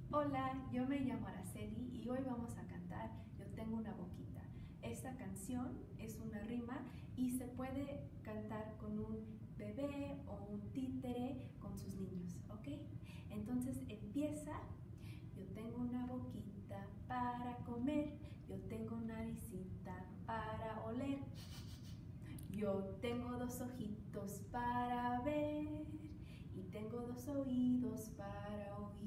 Hola, yo me llamo Araceli y hoy vamos a cantar Yo tengo una boquita. Esta canción es una rima y se puede cantar con un bebé o un títere con sus niños, ¿ok? Entonces empieza. Yo tengo una boquita para comer, yo tengo naricita para oler, yo tengo dos ojitos para ver y tengo dos oídos para oír.